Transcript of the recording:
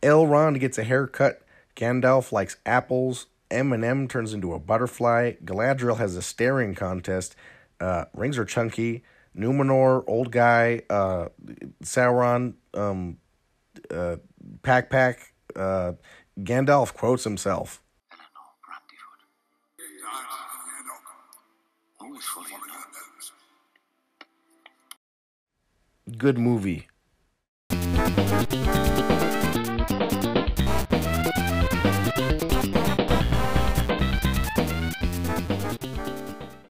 Elrond gets a haircut. Gandalf likes apples. Eminem turns into a butterfly. Galadriel has a staring contest. Rings are chunky. Numenor, old guy. Sauron, Pack Pack. Gandalf quotes himself. Eleanor Brandywood. Always fully alert. Good movie.